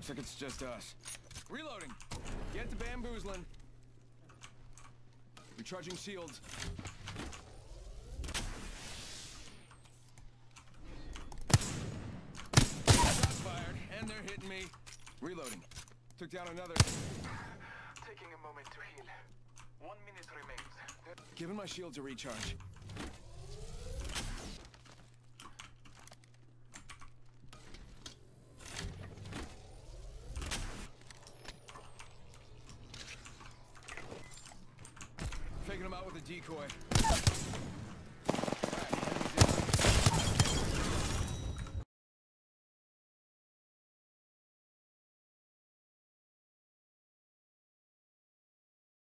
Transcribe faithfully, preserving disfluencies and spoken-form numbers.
Looks like it's just us. Reloading. Get to bamboozling. Recharging shields. Shots fired, and they're hitting me. Reloading. Took down another. Taking a moment to heal. One minute remains. Giving my shields a recharge. Taking him out with a decoy.